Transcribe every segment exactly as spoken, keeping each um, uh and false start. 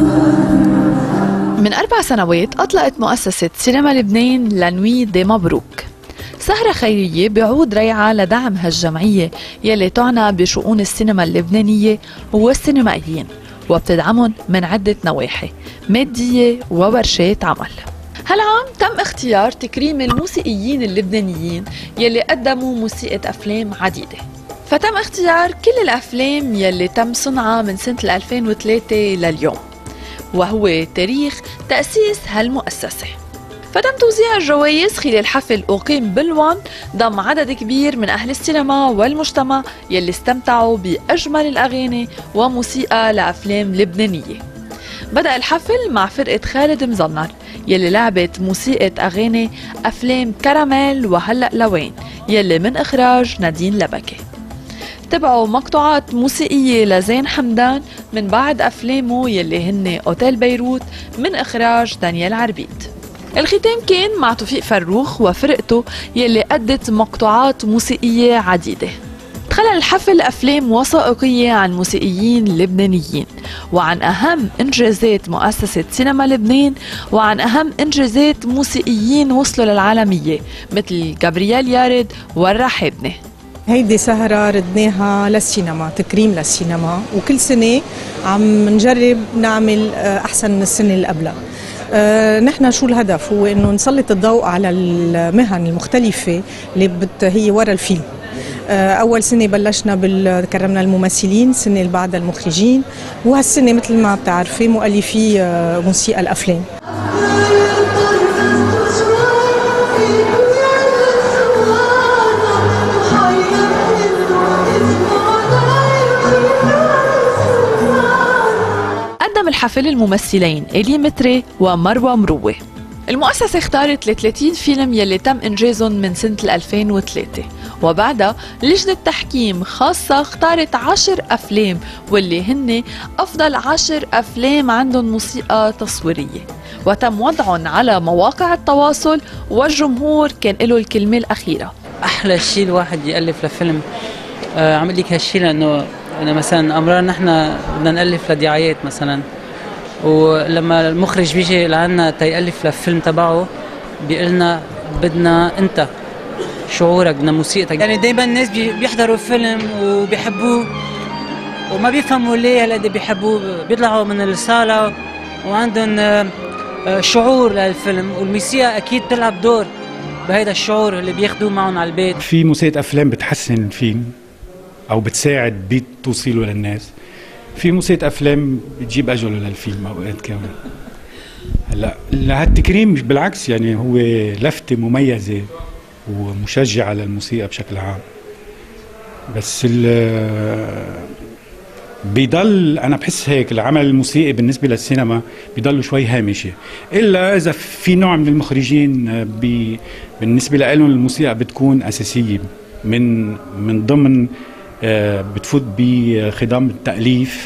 من أربع سنوات أطلقت مؤسسة سينما لبنان لنوي دي مبروك، سهرة خيرية بعود ريعة لدعم هالجمعية يلي تعنى بشؤون السينما اللبنانية والسينمائيين، وبتدعمهم من عدة نواحي مادية وورشات عمل. هالعام تم اختيار تكريم الموسيقيين اللبنانيين يلي قدموا موسيقى أفلام عديدة، فتم اختيار كل الأفلام يلي تم صنعها من سنة ألفين وثلاثة لليوم، وهو تاريخ تأسيس هالمؤسسة. فتم توزيع الجوائز خلال حفل أقيم بالوان ضم عدد كبير من أهل السينما والمجتمع يلي استمتعوا بأجمل الأغاني وموسيقى لأفلام لبنانية. بدأ الحفل مع فرقة خالد مزنر يلي لعبت موسيقى أغاني أفلام كراميل وهلأ لوين يلي من إخراج نادين لبكي. تبعوا مقطوعات موسيقية لزين حمدان من بعد أفلامه يلي هن أوتيل بيروت من إخراج دانيال عربيد. الختام كان مع توفيق فروخ وفرقته يلي أدت مقطوعات موسيقية عديدة. تخلل الحفل أفلام وثائقية عن موسيقيين لبنانيين وعن أهم إنجازات مؤسسة سينما لبنان وعن أهم إنجازات موسيقيين وصلوا للعالمية مثل جابرييل يارد والرحابنة. هيدي سهرة ردناها للسينما، تكريم للسينما، وكل سنة عم نجرب نعمل أحسن من السنة اللي قبلها. أه نحن شو الهدف؟ هو إنه نسلط الضوء على المهن المختلفة اللي بت هي ورا الفيلم. أه أول سنة بلشنا كرمنا الممثلين، السنة اللي بعدها المخرجين، وهالسنة مثل ما بتعرفي مؤلفي أه موسيقى الأفلام. الحفل الممثلين إلي متري ومروة مروة. المؤسسة اختارت ثلاثين فيلم يلي تم إنجازهم من سنة ألفين وثلاثة، وبعدها لجنة تحكيم خاصة اختارت عشر أفلام واللي هن أفضل عشر أفلام عندهم موسيقى تصويرية، وتم وضعهم على مواقع التواصل والجمهور كان له الكلمة الأخيرة. أحلى شيء الواحد يألف لفيلم. آه عمل لك هالشيء لأنه أنا مثلا أمرار نحن بدنا نألف لدعايات مثلا، ولما المخرج بيجي لعنا تيألف للفيلم تبعه بيقلنا بدنا انت شعورك، بدنا موسيقتك. يعني دايما الناس بيحضروا الفيلم وبيحبوه وما بيفهموا ليه هالقد بيحبوه، بيطلعوا من الصالة وعندهم شعور للفيلم، والموسيقى اكيد بتلعب دور بهيدا الشعور اللي بياخدوه معهم على البيت. في موسيقى افلام بتحسن الفيلم او بتساعد بتوصيله للناس، في موسيقى افلام بتجيب اجله للفيلم اوقات كمان. هلا لهالتكريم بالعكس يعني هو لفته مميزه ومشجعه للموسيقى بشكل عام، بس بيضل انا بحس هيك العمل الموسيقي بالنسبه للسينما بيضل شوي هامشي، الا اذا في نوع من المخرجين بي بالنسبه لهم الموسيقى بتكون اساسيه من من ضمن بتفوت بخضم التأليف.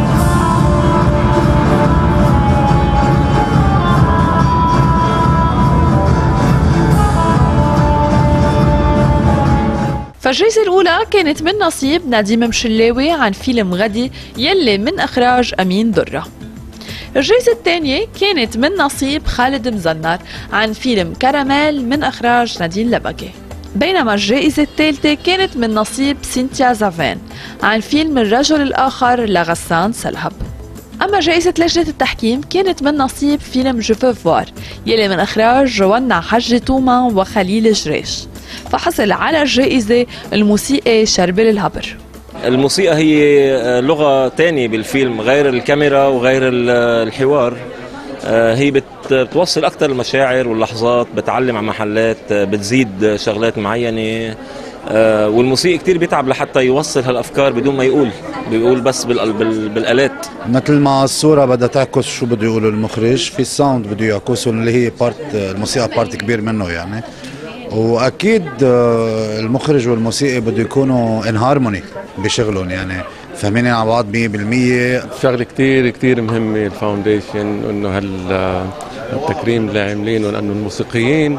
فالجائزة الأولى كانت من نصيب نديم مشلاوي عن فيلم غدي يلي من إخراج أمين درة. الجائزة الثانية كانت من نصيب خالد مزنر عن فيلم كراميل من إخراج نادين لبكي. بينما الجائزة الثالثة كانت من نصيب سينتيا زافين عن فيلم الرجل الآخر لغسان سلهب. أما جائزة لجنة التحكيم كانت من نصيب فيلم جو فو فوار يلي من إخراج جوانا حج توما وخليل جريش، فحصل على الجائزة الموسيقي شربل الهبر. الموسيقى هي لغة تانية بالفيلم غير الكاميرا وغير الحوار، هي بتوصل أكثر المشاعر واللحظات، بتعلم على محلات، بتزيد شغلات معينة، والموسيقى كتير بيتعب لحتى يوصل هالأفكار بدون ما يقول، بيقول بس بالآلات. مثل ما الصورة بدها تعكس شو بده يقوله المخرج، في الساوند بده يعكسه اللي هي بارت الموسيقى بارت كبير منه يعني، واكيد المخرج والموسيقي بده يكونوا ان هارموني بشغلهم يعني فاهمين على بعض مية بالمية. شغله كثير كثير مهمه الفاونديشن، انه هالتكريم اللي عاملينه لانه الموسيقيين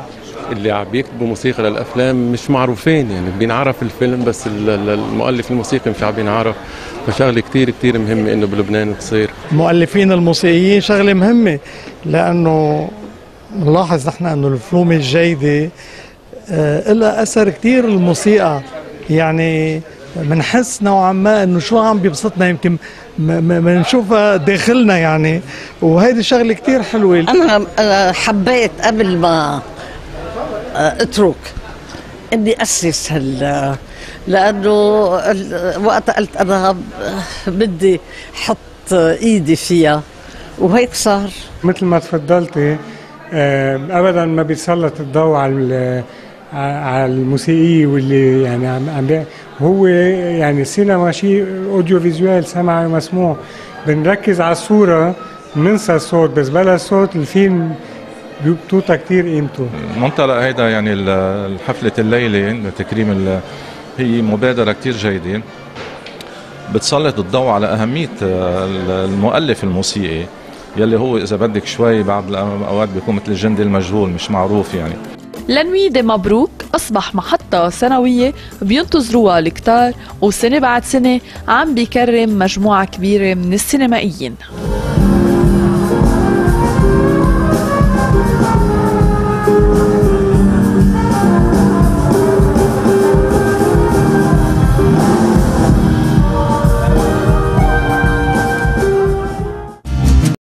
اللي عم بيكتبوا موسيقى للافلام مش معروفين، يعني بينعرف الفيلم بس المؤلف الموسيقي مش عم بينعرف. فشغله كتير كتير مهمه انه بلبنان تصير. المؤلفين الموسيقيين شغله مهمه، لانه نلاحظ نحن انه الفنون الجيده آه لها اثر كتير الموسيقى، يعني بنحس نوعا ما انه شو عم بيبسطنا، يمكن بنشوفها داخلنا يعني، وهيدي شغله كتير حلوه. انا حبيت قبل ما اترك اني اسس هال، لانه وقت قلت انا بدي احط ايدي فيها وهيك صار. مثل ما تفضلتي ابدا ما بيتسلط الضوء على على الموسيقي واللي يعني عم هو يعني السينما شيء اوديو فيزوال، سمعي ومسموع، بنركز على الصوره بننسى الصوت، بس بلا الصوت الفيلم بتوطى كثير قيمته. المنطلق هيدا يعني الحفله الليله لتكريم هي مبادره كثير جيده بتسلط الضوء على اهميه المؤلف الموسيقي يلي هو اذا بدك شوي بعض الاوقات بيكون مثل الجندي المجهول مش معروف. يعني لانوي دي مبروك أصبح محطة سنوية بينتظروها الكتار، وسنة بعد سنة عم بيكرم مجموعة كبيرة من السينمائيين.